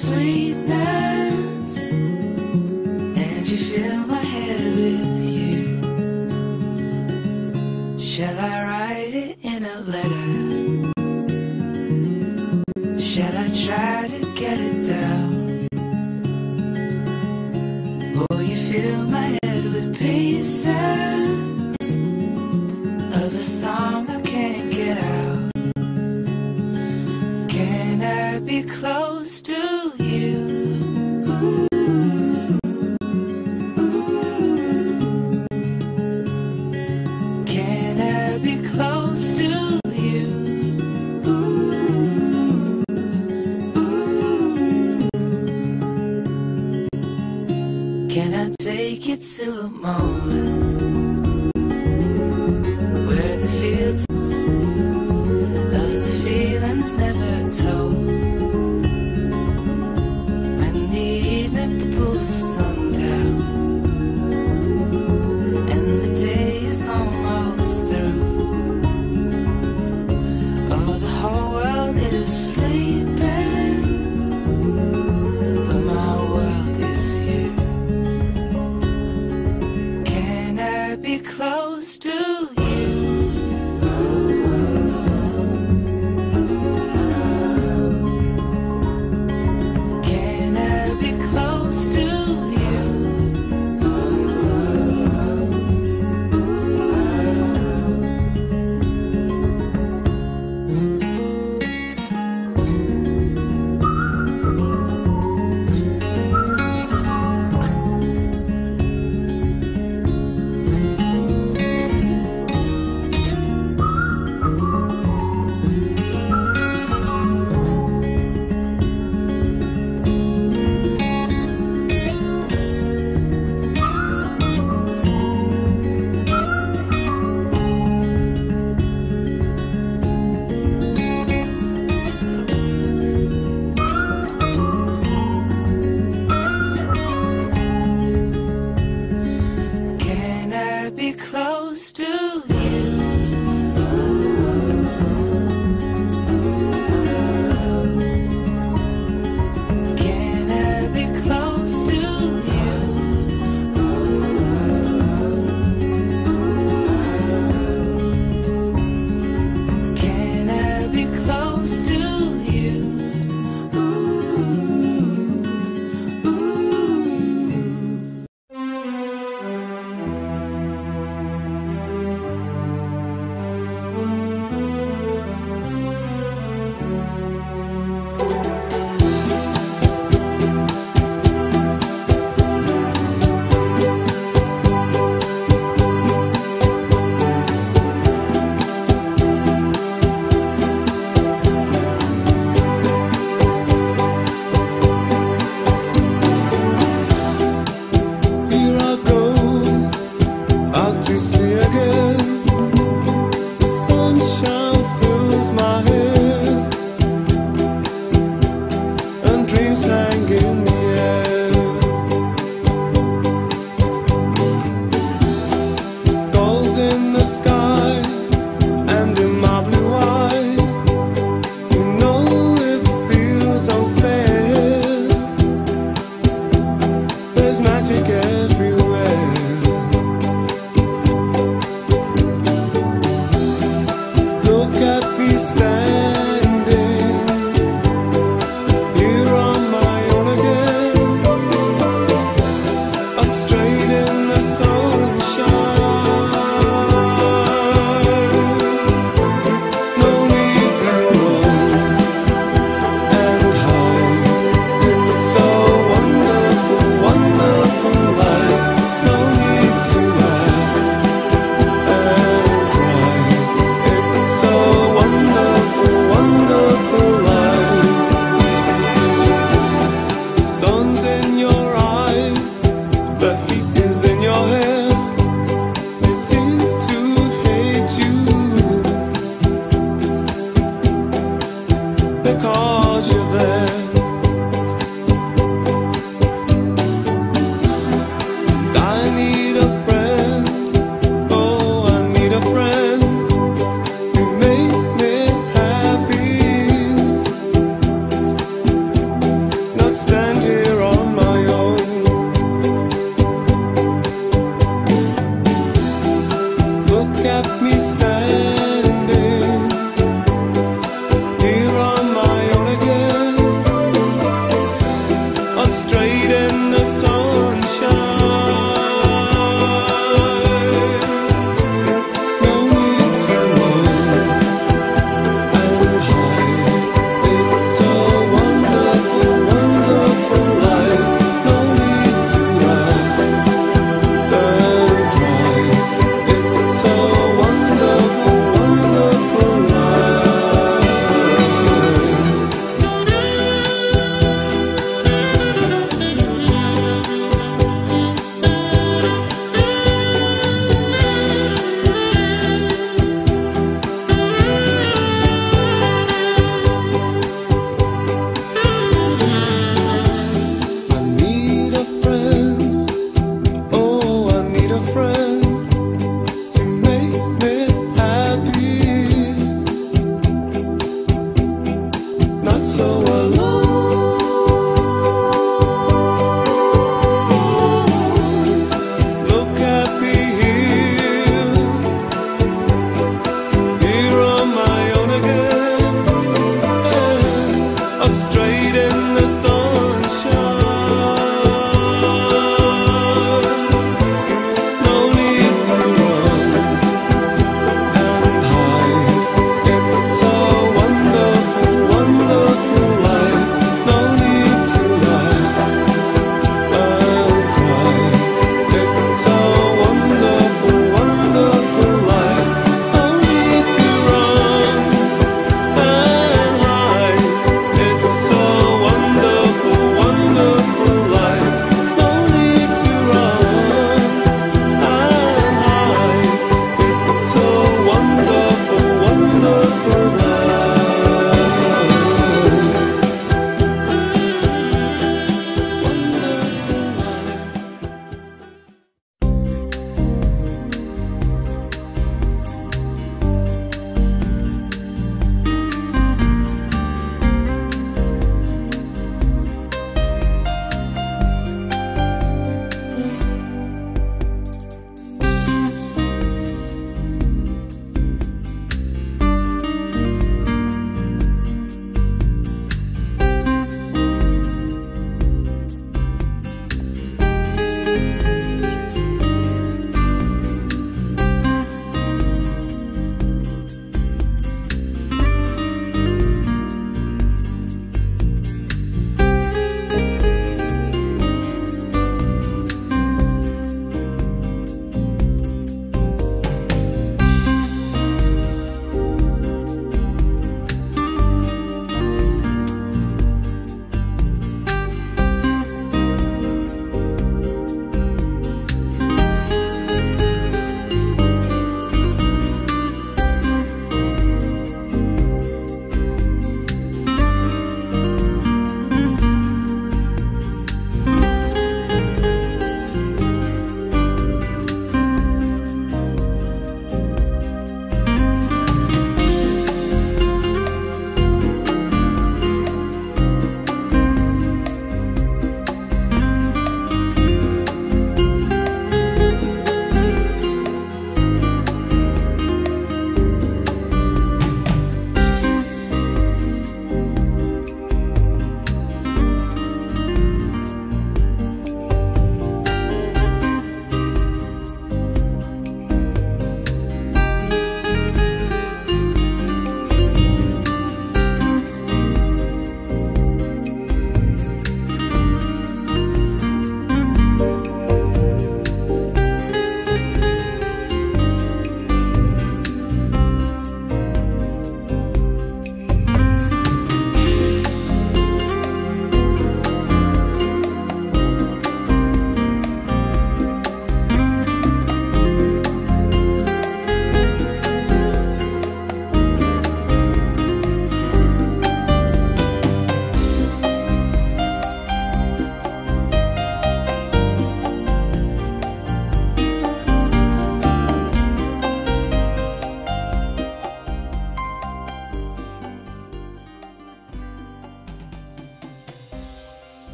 sweetness, and you fill my head with you. Shall I write it in a letter? Shall I try to get it down? Oh, you fill my head with pieces of a song I can't get out. Can I be close to you? Ooh, ooh. Can I be close to you? Ooh, ooh. Can I take you to a moment where the fields of the feelings never told? When the evening pulls the sun down and the day is almost through. Oh, the whole world is sleeping, but my world is you. Can I be close to you? Can I be close to you? Can I be close to you? Can I be close to you? Can I be close to you? Here I go, out to sea again. The sunshine fills my head, and dreams hang in